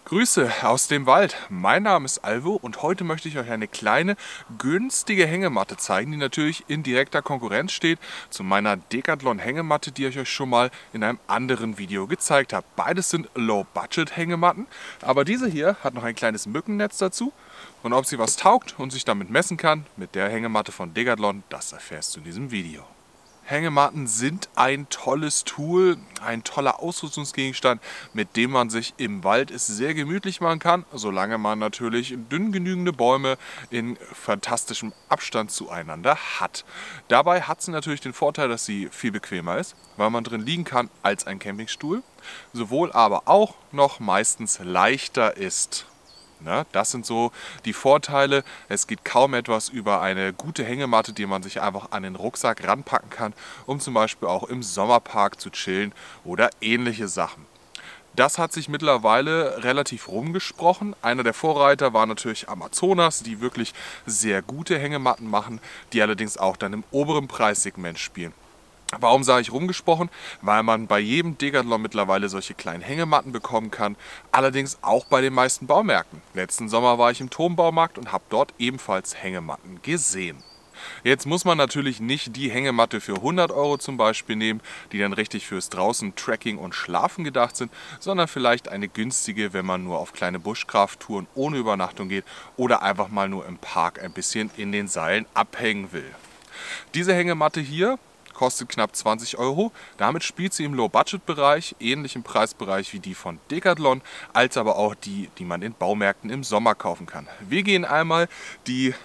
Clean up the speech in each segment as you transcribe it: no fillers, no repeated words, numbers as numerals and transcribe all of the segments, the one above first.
Grüße aus dem Wald. Mein Name ist Alvo und heute möchte ich euch eine kleine, günstige Hängematte zeigen, die natürlich in direkter Konkurrenz steht zu meiner Decathlon Hängematte, die ich euch schon mal in einem anderen Video gezeigt habe. Beides sind Low-Budget Hängematten, aber diese hier hat noch ein kleines Mückennetz dazu. Und ob sie was taugt und sich damit messen kann mit der Hängematte von Decathlon, das erfährst du in diesem Video. Hängematten sind ein tolles Tool, ein toller Ausrüstungsgegenstand, mit dem man sich im Wald es sehr gemütlich machen kann, solange man natürlich dünn genügende Bäume in fantastischem Abstand zueinander hat. Dabei hat sie natürlich den Vorteil, dass sie viel bequemer ist, weil man drin liegen kann als ein Campingstuhl, sowohl aber auch noch meistens leichter ist. Das sind so die Vorteile. Es geht kaum etwas über eine gute Hängematte, die man sich einfach an den Rucksack ranpacken kann, um zum Beispiel auch im Sommerpark zu chillen oder ähnliche Sachen. Das hat sich mittlerweile relativ rumgesprochen. Einer der Vorreiter war natürlich Amazonas, die wirklich sehr gute Hängematten machen, die allerdings auch dann im oberen Preissegment spielen. Warum sage ich rumgesprochen? Weil man bei jedem Decathlon mittlerweile solche kleinen Hängematten bekommen kann, allerdings auch bei den meisten Baumärkten. Letzten Sommer war ich im Turmbaumarkt und habe dort ebenfalls Hängematten gesehen. Jetzt muss man natürlich nicht die Hängematte für 100 € zum Beispiel nehmen, die dann richtig fürs draußen Trekking und Schlafen gedacht sind, sondern vielleicht eine günstige, wenn man nur auf kleine Buschkrafttouren ohne Übernachtung geht oder einfach mal nur im Park ein bisschen in den Seilen abhängen will. Diese Hängematte hier kostet knapp 20 €. Damit spielt sie im Low-Budget-Bereich, ähnlich im Preisbereich wie die von Decathlon, als aber auch die, die man in Baumärkten im Sommer kaufen kann. Wir gehen einmal die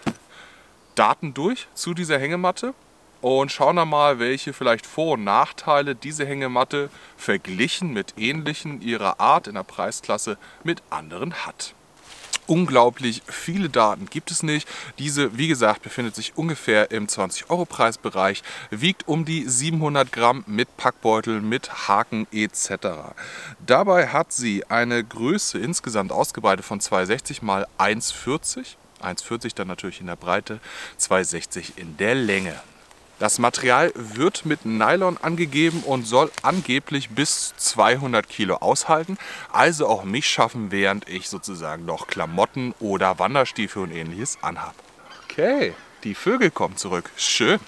Daten durch zu dieser Hängematte und schauen dann mal, welche vielleicht Vor- und Nachteile diese Hängematte verglichen mit ähnlichen ihrer Art in der Preisklasse mit anderen hat. Unglaublich viele Daten gibt es nicht. Diese, wie gesagt, befindet sich ungefähr im 20 € Preisbereich, wiegt um die 700 Gramm mit Packbeutel, mit Haken etc. Dabei hat sie eine Größe insgesamt ausgebreitet von 260 x 1,40. 1,40 dann natürlich in der Breite, 2,60 in der Länge. Das Material wird mit Nylon angegeben und soll angeblich bis 200 Kilo aushalten, also auch mich schaffen, während ich sozusagen noch Klamotten oder Wanderstiefel und ähnliches anhabe. Okay, die Vögel kommen zurück. Schön.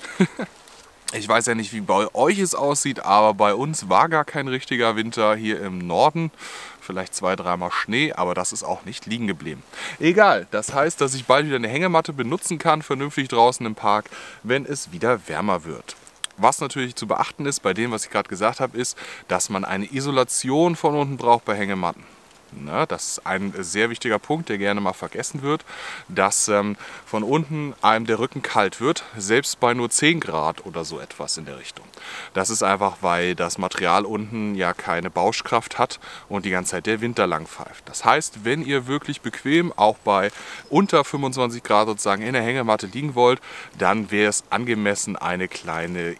Ich weiß ja nicht, wie bei euch es aussieht, aber bei uns war gar kein richtiger Winter hier im Norden. Vielleicht 2-3 Mal Schnee, aber das ist auch nicht liegen geblieben. Egal, das heißt, dass ich bald wieder eine Hängematte benutzen kann, vernünftig draußen im Park, wenn es wieder wärmer wird. Was natürlich zu beachten ist bei dem, was ich gerade gesagt habe, ist, dass man eine Isolation von unten braucht bei Hängematten. Das ist ein sehr wichtiger Punkt, der gerne mal vergessen wird, dass von unten einem der Rücken kalt wird, selbst bei nur 10 Grad oder so etwas in der Richtung. Das ist einfach, weil das Material unten ja keine Bauschkraft hat und die ganze Zeit der Winter lang pfeift. Das heißt, wenn ihr wirklich bequem auch bei unter 25 Grad sozusagen in der Hängematte liegen wollt, dann wäre es angemessen, eine kleine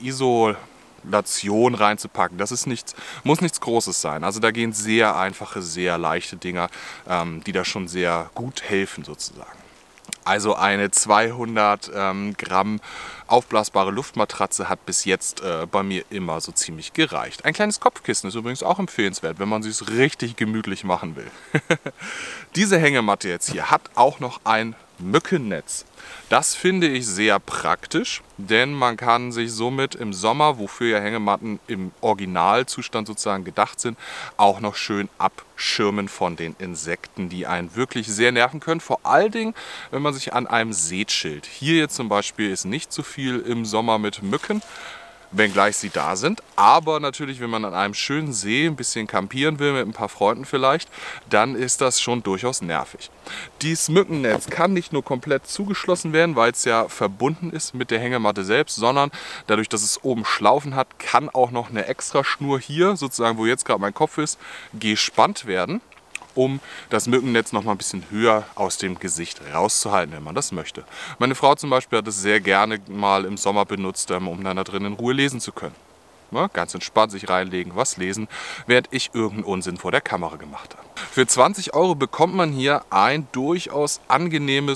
Isolation reinzupacken. Das ist nichts, muss nichts Großes sein. Also da gehen sehr einfache, sehr leichte Dinger, die da schon sehr gut helfen sozusagen. Also eine 200 Gramm aufblasbare Luftmatratze hat bis jetzt bei mir immer so ziemlich gereicht. Ein kleines Kopfkissen ist übrigens auch empfehlenswert, wenn man es richtig gemütlich machen will. Diese Hängematte jetzt hier hat auch noch ein Mückennetz. Das finde ich sehr praktisch, denn man kann sich somit im Sommer, wofür ja Hängematten im Originalzustand sozusagen gedacht sind, auch noch schön abschirmen von den Insekten, die einen wirklich sehr nerven können. Vor allen Dingen, wenn man sich an einem See chillt. Hier jetzt zum Beispiel ist nicht so viel im Sommer mit Mücken, wenngleich sie da sind. Aber natürlich, wenn man an einem schönen See ein bisschen campieren will, mit ein paar Freunden vielleicht, dann ist das schon durchaus nervig. Dieses Mückennetz kann nicht nur komplett zugeschlossen werden, weil es ja verbunden ist mit der Hängematte selbst, sondern dadurch, dass es oben Schlaufen hat, kann auch noch eine extra Schnur hier, sozusagen wo jetzt gerade mein Kopf ist, gespannt werden, um das Mückennetz noch mal ein bisschen höher aus dem Gesicht rauszuhalten, wenn man das möchte. Meine Frau zum Beispiel hat es sehr gerne mal im Sommer benutzt, um dann da drin in Ruhe lesen zu können. Ganz entspannt sich reinlegen, was lesen, während ich irgendeinen Unsinn vor der Kamera gemacht habe. Für 20 € bekommt man hier ein durchaus angenehmes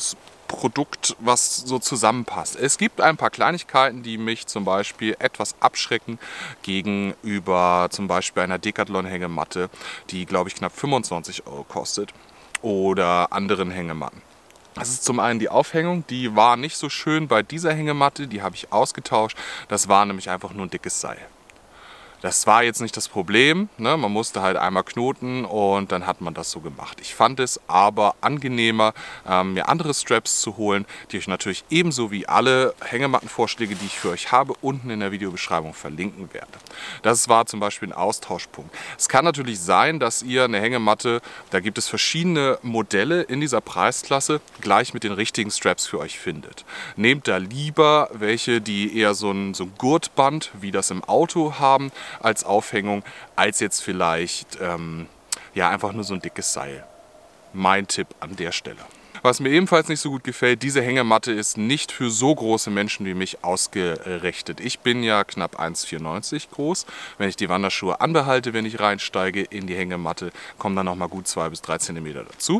Produkt, was so zusammenpasst. Es gibt ein paar Kleinigkeiten, die mich zum Beispiel etwas abschrecken gegenüber zum Beispiel einer Decathlon-Hängematte, die, glaube ich, knapp 25 € kostet, oder anderen Hängematten. Das ist zum einen die Aufhängung, die war nicht so schön bei dieser Hängematte, die habe ich ausgetauscht. Das war nämlich einfach nur ein dickes Seil. Das war jetzt nicht das Problem, ne? Man musste halt einmal knoten und dann hat man das so gemacht. Ich fand es aber angenehmer, mir andere Straps zu holen, die ich natürlich ebenso wie alle Hängemattenvorschläge, die ich für euch habe, unten in der Videobeschreibung verlinken werde. Das war zum Beispiel ein Austauschpunkt. Es kann natürlich sein, dass ihr eine Hängematte, da gibt es verschiedene Modelle in dieser Preisklasse, gleich mit den richtigen Straps für euch findet. Nehmt da lieber welche, die eher so ein Gurtband, wie das im Auto haben, als Aufhängung, als jetzt vielleicht ja, einfach nur so ein dickes Seil. Mein Tipp an der Stelle. Was mir ebenfalls nicht so gut gefällt, diese Hängematte ist nicht für so große Menschen wie mich ausgerichtet. Ich bin ja knapp 1,94 groß. Wenn ich die Wanderschuhe anbehalte, wenn ich reinsteige in die Hängematte, kommen dann nochmal gut 2 bis 3 cm dazu.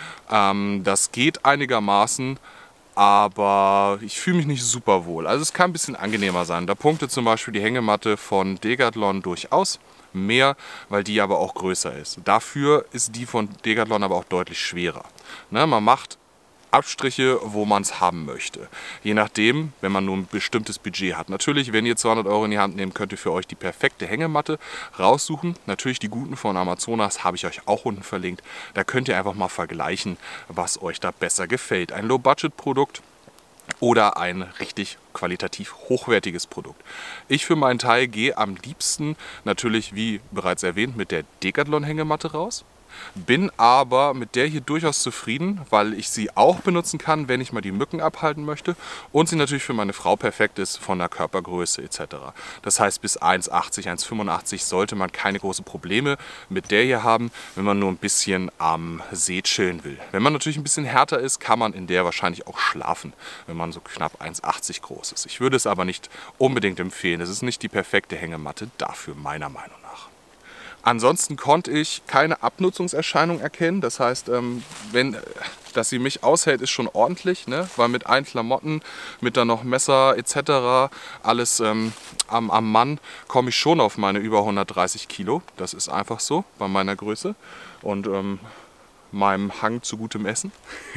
Das geht einigermaßen, aber ich fühle mich nicht super wohl. Also es kann ein bisschen angenehmer sein. Da punktet zum Beispiel die Hängematte von Decathlon durchaus mehr, weil die aber auch größer ist. Dafür ist die von Decathlon aber auch deutlich schwerer. Ne, man macht Abstriche, wo man es haben möchte. Je nachdem, wenn man nur ein bestimmtes Budget hat. Natürlich, wenn ihr 200 € in die Hand nehmt, könnt ihr für euch die perfekte Hängematte raussuchen. Natürlich die guten von Amazonas habe ich euch auch unten verlinkt. Da könnt ihr einfach mal vergleichen, was euch da besser gefällt. Ein Low-Budget-Produkt oder ein richtig qualitativ hochwertiges Produkt. Ich für meinen Teil gehe am liebsten natürlich, wie bereits erwähnt, mit der Decathlon-Hängematte raus. Bin aber mit der hier durchaus zufrieden, weil ich sie auch benutzen kann, wenn ich mal die Mücken abhalten möchte und sie natürlich für meine Frau perfekt ist von der Körpergröße etc. Das heißt, bis 1,80, 1,85 sollte man keine großen Probleme mit der hier haben, wenn man nur ein bisschen am See chillen will. Wenn man natürlich ein bisschen härter ist, kann man in der wahrscheinlich auch schlafen, wenn man so knapp 1,80 groß ist. Ich würde es aber nicht unbedingt empfehlen. Es ist nicht die perfekte Hängematte dafür, meiner Meinung nach. Ansonsten konnte ich keine Abnutzungserscheinung erkennen. Das heißt, dass sie mich aushält, ist schon ordentlich, ne? Weil mit allen Klamotten, mit dann noch Messer etc., alles am Mann, komme ich schon auf meine über 130 Kilo. Das ist einfach so bei meiner Größe und meinem Hang zu gutem Essen.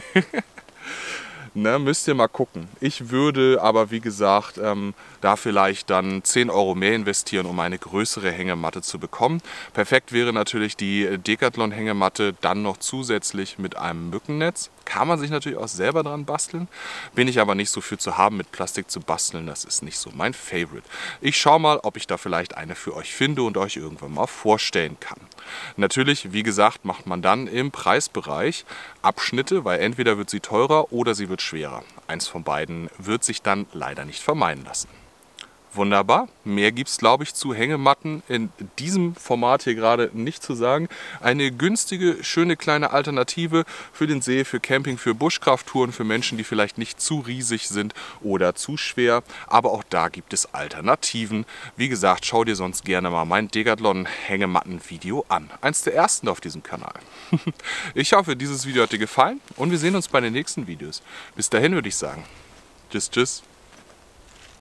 Ne, müsst ihr mal gucken. Ich würde aber, wie gesagt, da vielleicht dann 10 € mehr investieren, um eine größere Hängematte zu bekommen. Perfekt wäre natürlich die Decathlon-Hängematte dann noch zusätzlich mit einem Mückennetz. Kann man sich natürlich auch selber dran basteln. Bin ich aber nicht so für zu haben, mit Plastik zu basteln. Das ist nicht so mein Favorite. Ich schaue mal, ob ich da vielleicht eine für euch finde und euch irgendwann mal vorstellen kann. Natürlich, wie gesagt, macht man dann im Preisbereich Abschnitte, weil entweder wird sie teurer oder sie wird schwerer. Eins von beiden wird sich dann leider nicht vermeiden lassen. Wunderbar. Mehr gibt es, glaube ich, zu Hängematten in diesem Format hier gerade nicht zu sagen. Eine günstige, schöne kleine Alternative für den See, für Camping, für Buschkrafttouren, für Menschen, die vielleicht nicht zu riesig sind oder zu schwer. Aber auch da gibt es Alternativen. Wie gesagt, schau dir sonst gerne mal mein Decathlon-Hängematten-Video an. Eins der ersten auf diesem Kanal. Ich hoffe, dieses Video hat dir gefallen und wir sehen uns bei den nächsten Videos. Bis dahin würde ich sagen, tschüss, tschüss.